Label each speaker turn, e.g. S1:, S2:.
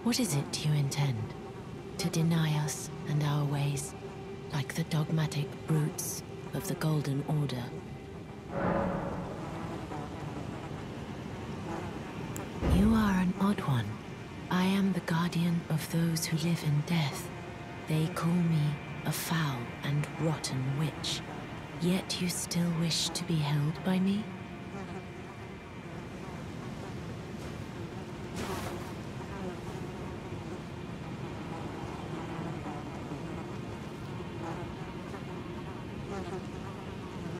S1: What is it you intend? To deny us and our ways, like the dogmatic brutes of the Golden Order? You are an odd one. I am the guardian of those who live in death. They call me a foul and rotten witch. Yet you still wish to be held by me?